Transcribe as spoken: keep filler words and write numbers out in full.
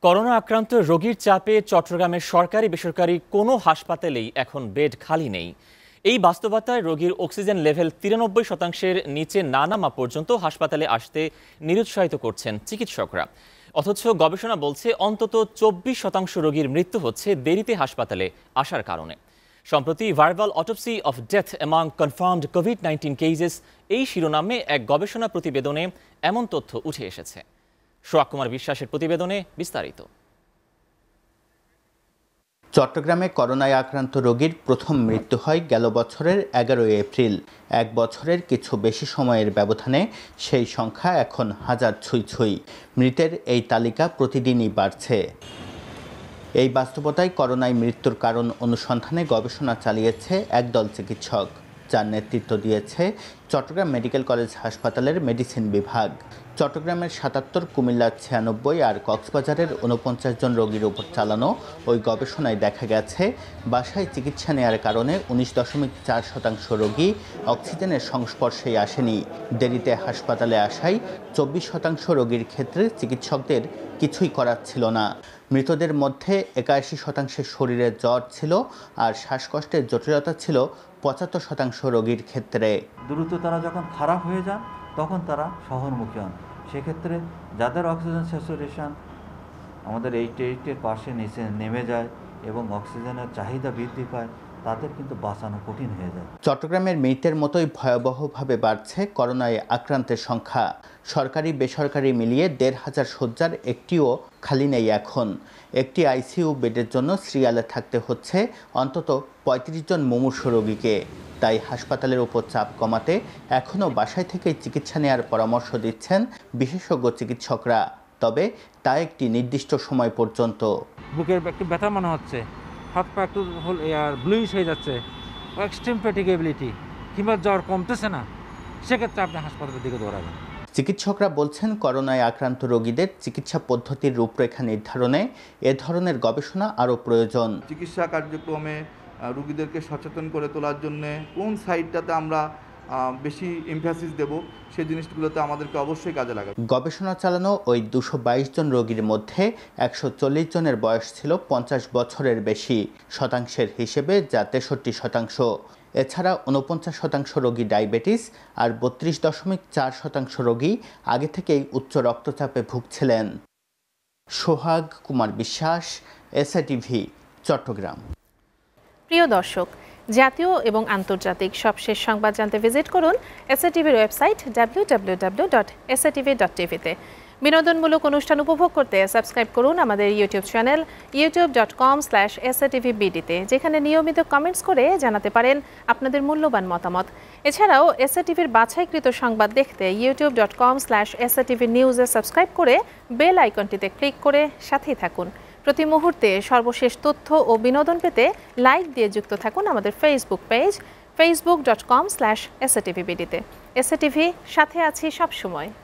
Corona আক্রান্ত রোগীর চাপে চট্টগ্রামের সরকারি বেসরকারি কোনো হাসপাতালেই এখন বেড খালি নেই। এই বাস্তবতায় রোগীর অক্সিজেন লেভেল তিরানব্বই শতাংশের নিচে না নামা পর্যন্ত হাসপাতালে আসতে নিরুৎসাহিত করছেন চিকিৎসকরা। অথচ গবেষণা বলছে অন্তত চব্বিশ শতাংশ রোগীর মৃত্যু হচ্ছে দেরিতে হাসপাতালে আসার কারণে। সম্প্রতি verbal autopsy of death among confirmed COVID nineteen cases এই শিরোনামে এক গবেষণা প্রতিবেদনে এমন তথ্য উঠে এসেছে। সোহাগ কুমার বিশ্বাসের প্রতিবেদনে বিস্তারিত। চট্টগ্রামে করোনায় আক্রান্ত রোগীর প্রথম মৃত্যু হয় গেল বছরের এগারোই এপ্রিল। এক বছরের কিছু বেশি সময়ের ব্যবধানে সেই সংখ্যা এখন হাজার ছুঁই ছুঁই। মৃতের এই তালিকা প্রতিদিনই বাড়ছে। এই বাস্তবতায় করোনায় মৃত্যুর কারণ অনুসন্ধানে গবেষণা চালিয়েছে একদল চিকিৎসক, যার নেতৃত্ব দিয়েছে চট্টগ্রাম মেডিকেল কলেজ হাসপাতালের মেডিসিন বিভাগ। চট্টগ্রামের সাতাত্তর, কুমিল্লার ছিয়ানব্বই আর কক্সবাজারের উনপঞ্চাশ জন রোগীর উপর চালানো ওই গবেষণায় দেখা গেছে বাসায় চিকিৎসা নেওয়ার কারণে উনিশ দশমিক চার শতাংশ রোগী অক্সিজেনের সংস্পর্শেই আসেনি। দেরিতে হাসপাতালে আসায় চব্বিশ শতাংশ রোগীর ক্ষেত্রে চিকিৎসকদের কিছুই করার ছিল না। মৃতদের মধ্যে একাশি শতাংশের শরীরে জ্বর ছিল আর শ্বাসকষ্টের জটিলতা ছিল পঁচাত্তর শতাংশ রোগীর ক্ষেত্রে। দ্রুত তারা যখন খারাপ হয়ে যান তখন তারা শহরমুখী হন। সেক্ষেত্রে যাদের অক্সিজেন স্যাচুরেশন আমাদের এইট এইটের পাশে নিচে নেমে যায় এবং অক্সিজেনের চাহিদা বৃদ্ধি পায়, তাদের কিন্তু বাঁচানো কঠিন হয়ে যায়। চট্টগ্রামের মৃতের মতোই ভয়াবহভাবে বাড়ছে করোনায় আক্রান্তের সংখ্যা। সরকারি বেসরকারি মিলিয়ে দেড় হাজার শয্যার একটিও খালি নেই এখন। একটি আইসিইউ বেডের জন্য সিরিয়ালে থাকতে হচ্ছে অন্তত পঁয়ত্রিশ জন মুমূর্ষু রোগীকে। তাই হাসপাতালের উপর চাপ কমাতে এখনও বাসায় থেকেই চিকিৎসা নেওয়ার পরামর্শ দিচ্ছেন বিশেষজ্ঞ চিকিৎসকরা, তবে তা একটি নির্দিষ্ট সময় পর্যন্ত। বুকের একটু ব্যথা মনে হচ্ছে, হাত পা একটু ব্লুইশ হয়ে যাচ্ছে, এক্সট্রিম ফ্যাটিগেবিলিটি কিংবা জ্বর কমতেছে না, সেক্ষেত্রে আপনি হাসপাতালের দিকে দৌড়াবেন। চিকিৎসকরা বলছেন করোনায় আক্রান্ত রোগীদের চিকিৎসা পদ্ধতির রূপরেখা নির্ধারণে এ ধরনের গবেষণা আরও প্রয়োজন। চিকিৎসা কার্যক্রমে রোগীদেরকে সচেতন করে তোলার জন্য কোন সাইডটাতে আমরা বেশি এমফাসিস দেব, সেই জিনিসগুলোতে আমাদেরকে অবশ্যই কাজে লাগাবে। গবেষণা চালানো ওই দুশো বাইশ জন রোগীর মধ্যে একশো চল্লিশ জনের বয়স ছিল পঞ্চাশ বছরের বেশি। শতাংশের হিসেবে যা তেষট্টি শতাংশ। এছাড়া উনপঞ্চাশ শতাংশ রোগী ডায়াবেটিস আর বত্রিশ দশমিক চার শতাংশ রোগী আগে থেকেই উচ্চ রক্তচাপে ভুগছিলেন। সোহাগ কুমার বিশ্বাস, এসএটিভি, চট্টগ্রাম। প্রিয় দর্শক, জাতীয় এবং আন্তর্জাতিক সবশেষ সংবাদ জানতে ভিজিট করুন এসএটিভির website W W W dot S A T V dot T ভিতে। বিনোদনমূলক অনুষ্ঠান উপভোগ করতে সাবস্ক্রাইব করুন আমাদের YouTube channel YouTube dot com slash S A T V বিডিতে, যেখানে নিয়মিত কমেন্টস করে জানাতে পারেন আপনাদের মূল্যবান মতামত। এছাড়াও এসএটিভির বাছাইকৃত সংবাদ দেখতে YouTube dot com slash S A T V নিউজে সাবস্ক্রাইব করে বেল আইকনটিতে ক্লিক করে সাথেই থাকুন। প্রতি মুহূর্তে সর্বশেষ তথ্য ও বিনোদন পেতে লাইক দিয়ে যুক্ত থাকুন আমাদের Facebook page Facebook dot com slash S A T V বিডিতে। এস এ টি ভি, সাথে আছি সবসময়।